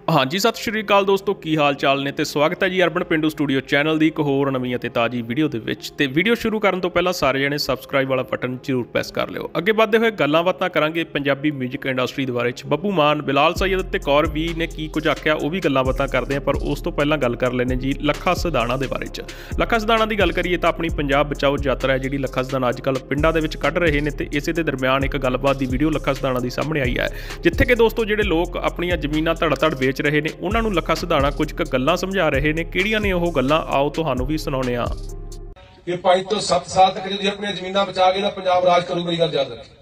हाँ जी, सत श्री अकाल दोस्तों, की हाल चाल ने ते स्वागत है जी अर्बन पेंडू स्टूडियो चैनल की एक होर नवीं ते ताज़ी वीडियो दे विच। ते वीडियो शुरू करन तो पहला सारे जने सबसक्राइब वाला बटन जरूर प्रेस कर लिओ। अगे बढ़ते हुए गल्लां बातां करांगे पंजाबी म्यूजिक इंडस्ट्री दे बारे च। बब्बू मान, बिलाल सैयद ते कौर वी ने की कुछ आख्या वो भी गल्लां बातां करते हैं, पर उस तो पहला गल कर लेने जी लखा सिधाणा दे बारे च। लखा सिधाणा की गल करिए तो अपनी पंजाब बचाओ यात्रा है जी लखा सिधाणा अजकल पिंडां दे विच कढ रहे हैं, तो इसे दे दरम्यान एक गलबात की वीडियो लखा सिधाणा की सामने आई है, जिथे कि दोस्तों जिहड़े लोग अपनी जमीनां धड़ धड़ बेच रहे हैं उन्होंने लखा सिधाणा कुछ क गल्लां समझा रहे ने। किहड़ियां ने ओह गल्लां आओ तुहानूं भी सुणाउने आ। कि 5 तो 7 साल तक जो अपनी जमीनां बचा के ना पंजाब राज करूगा, मेरी गल याद रखी,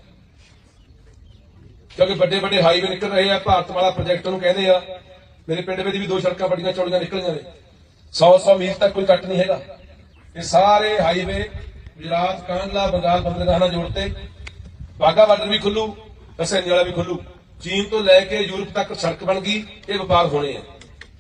क्योंकि बड़े बड़े हाईवे निकल रहे हैं, भारतमाला प्रोजेक्ट नूं कहंदे आ। मेरे पिंड में भी 2 सड़कां बड़ियां चौड़ियां निकलियां ने, 100 मील तक कोई कट नहीं हैगा। ये सारे हाईवे गुजरात, कांडला, बंगाल बंदरगाह नाल जोड़ते, बाघा बार्डर भी खुलू, हसैनी वाला भी खुलू, चीन तो लैके यूरोप तक सड़क बन गई। ये व्यापार होने हैं।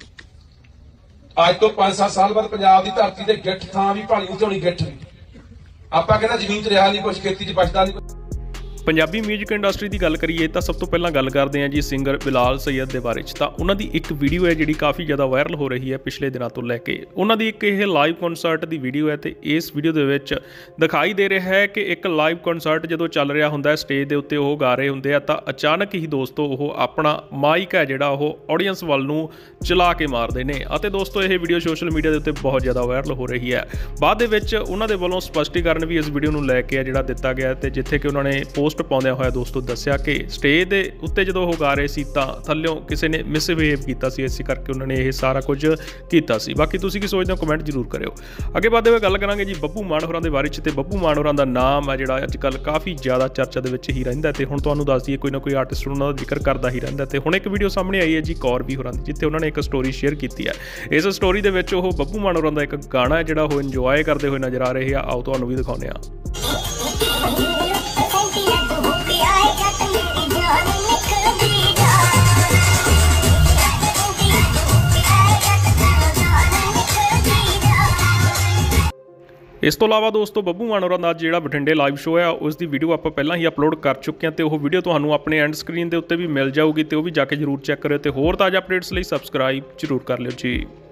आज तो 5-7 साल बाद पंजाब की धरती से गिट्ठ थां भी भाली नहीं होनी। गिट्ठ आपां कहना जमीन च रहा नहीं कुछ, खेती च बचदा नहीं। पंजाबी म्यूजिक इंडस्ट्री की गल करिए तो सब तो पहला गल करते हैं जी सिंगर बिलाल सैयद के बारे। तो उन्होंने एक वीडियो है जी काफ़ी ज़्यादा वायरल हो रही है पिछले दिनों तो लैके। उन्होंने एक ये लाइव कॉन्सर्ट की वीडियो है, तो इस वीडियो के दिखाई दे रहा है कि एक लाइव कॉन्सर्ट जो चल रहा होंगे स्टेज के उत्ते वो गा रहे होंगे, तो अचानक ही दोस्तों वो अपना माइक है जोड़ा वो ऑडियंस वाल नूं चला के मारते हैं। दोस्तों ये वीडियो सोशल मीडिया के उत्ते बहुत ज़्यादा वायरल हो रही है। बाद उन्होंने वालों स्पष्टीकरण भी इस वीडियो में लैके जोड़ा दिता गया, तो जिथे कि उन्होंने पोस्ट पाउंदिया होया दोस्तों दस्सिया कि स्टेज के उत्ते जो वो गा रहे सी तां थल्लों किसी ने मिसबिहेव किया, इस करके उन्होंने ये सारा कुछ किया। बाकी तुसीं की सोचते हो कमेंट जरूर करियो। अगे बढ़ते हुए गल करांगे जी बब्बू मान होरां दे बारे च। ते बब्बू मान होरां दा नाम है जिहड़ा अजकल काफ़ी ज़्यादा चर्चा दे विच ही रहिंदा, ते हुण तुहानूं दस दईए कोई ना कोई आर्टिस्ट उन्हां दा जिक्र करदा ही रहिंदा। ते हुण एक वीडियो सामने आई है जी कौर वी होरां दी, जिथे उन्होंने एक स्टोरी शेयर की है। इस स्टोरी दे विच ओह बब्बू मान होरां दा एक गाना है जिहड़ा ओह इंजॉय करते हुए नज़र आ रहे हैं। आओ तुहानूं भी दिखाउने आ। इस तो इलावा दोस्तों बब्बू मान होरां दा जिहड़ा बठिंडे लाइव शो है उसकी वीडियो आप पहला ही अपलोड कर चुके हैं, तो वह वीडियो तुहानूं अपने एंड स्क्रीन के उत्ते भी मिल जाऊगी, तो वह भी जाके जरूर चैक करियो। तो होर ताज़ा अपडेट्स लई सबसक्राइब जरूर कर लियो जी।